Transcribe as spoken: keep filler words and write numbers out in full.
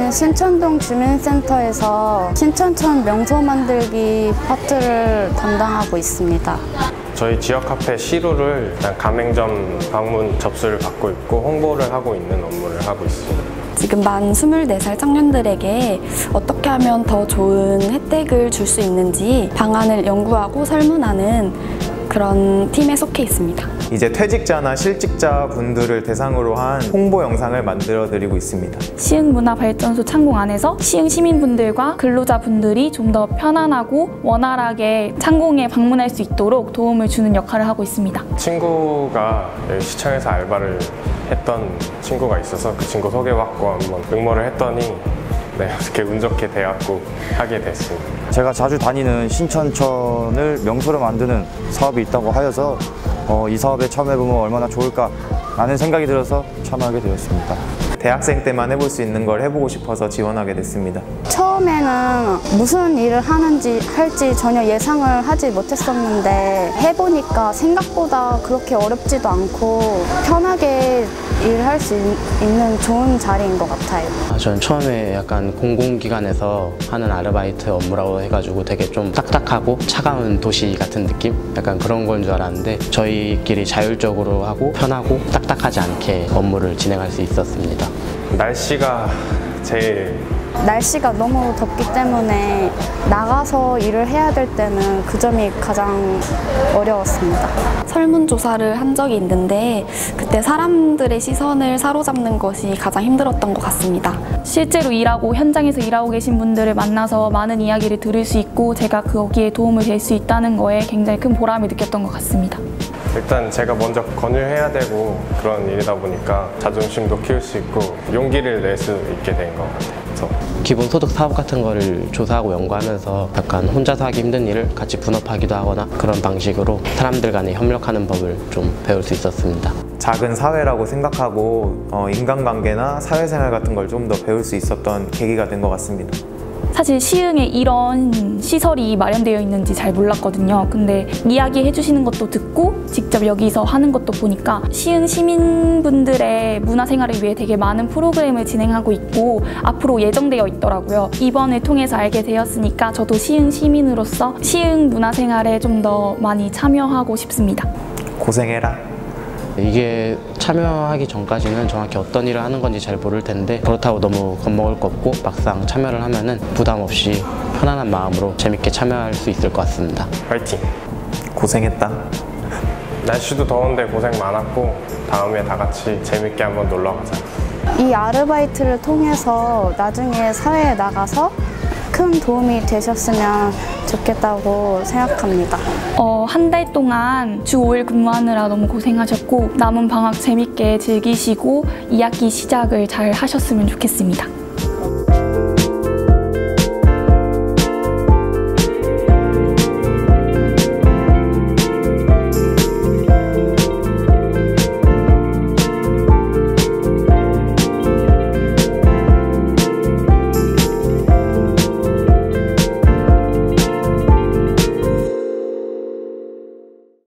저는 신천동 주민센터에서 신천천 명소 만들기 파트를 담당하고 있습니다. 저희 지역 카페 시루를 일단 가맹점 방문 접수를 받고 있고 홍보를 하고 있는 업무를 하고 있습니다. 지금 만 스물네 살 청년들에게 어떻게 하면 더 좋은 혜택을 줄 수 있는지 방안을 연구하고 설문하는 그런 팀에 속해 있습니다. 이제 퇴직자나 실직자 분들을 대상으로 한 홍보 영상을 만들어 드리고 있습니다. 시흥문화발전소 창공 안에서 시흥 시민분들과 근로자분들이 좀 더 편안하고 원활하게 창공에 방문할 수 있도록 도움을 주는 역할을 하고 있습니다. 친구가 여기 시청에서 알바를 했던 친구가 있어서 그 친구 소개받고 한번 응모를 했더니 네, 이렇게 운 좋게 돼갖고 하게 됐습니다. 제가 자주 다니는 신천천을 명소로 만드는 사업이 있다고 하여서 어, 이 사업에 참여해보면 얼마나 좋을까라는 생각이 들어서 참여하게 되었습니다. 대학생 때만 해볼 수 있는 걸 해보고 싶어서 지원하게 됐습니다. 처음에는 무슨 일을 하는지 할지 전혀 예상을 하지 못했었는데 해보니까 생각보다 그렇게 어렵지도 않고 편하게 일할 수 있는 좋은 자리인 것 같아요. 아, 저는 처음에 약간 공공기관에서 하는 아르바이트 업무라고 해가지고 되게 좀 딱딱하고 차가운 도시 같은 느낌? 약간 그런 건 줄 알았는데 저희끼리 자율적으로 하고 편하고 딱딱하지 않게 업무를 진행할 수 있었습니다. 날씨가 제일 날씨가 너무 덥기 때문에 나가서 일을 해야 될 때는 그 점이 가장 어려웠습니다. 설문조사를 한 적이 있는데 그때 사람들의 시선을 사로잡는 것이 가장 힘들었던 것 같습니다. 실제로 일하고 현장에서 일하고 계신 분들을 만나서 많은 이야기를 들을 수 있고 제가 거기에 도움을 될 수 있다는 거에 굉장히 큰 보람을 느꼈던 것 같습니다. 일단 제가 먼저 권유해야 되고 그런 일이다 보니까 자존심도 키울 수 있고 용기를 낼 수 있게 된 것 같아요. 그래서 기본소득 사업 같은 거를 조사하고 연구하면서 약간 혼자서 하기 힘든 일을 같이 분업하기도 하거나 그런 방식으로 사람들 간에 협력하는 법을 좀 배울 수 있었습니다. 작은 사회라고 생각하고 어, 인간관계나 사회생활 같은 걸 좀 더 배울 수 있었던 계기가 된 것 같습니다. 사실 시흥에 이런 시설이 마련되어 있는지 잘 몰랐거든요. 근데 이야기해 주시는 것도 듣고 직접 여기서 하는 것도 보니까 시흥 시민분들의 문화생활을 위해 되게 많은 프로그램을 진행하고 있고 앞으로 예정되어 있더라고요. 이번을 통해서 알게 되었으니까 저도 시흥 시민으로서 시흥 문화생활에 좀 더 많이 참여하고 싶습니다. 고생해라. 이게 참여하기 전까지는 정확히 어떤 일을 하는 건지 잘 모를 텐데 그렇다고 너무 겁먹을 거 없고 막상 참여를 하면은 부담 없이 편안한 마음으로 재밌게 참여할 수 있을 것 같습니다. 화이팅! 고생했다. 날씨도 더운데 고생 많았고 다음에 다 같이 재밌게 한번 놀러 가자. 이 아르바이트를 통해서 나중에 사회에 나가서 큰 도움이 되셨으면 좋겠다고 생각합니다. 어, 한 달 동안 주 오 일 근무하느라 너무 고생하셨고 남은 방학 재밌게 즐기시고 이 학기 시작을 잘 하셨으면 좋겠습니다.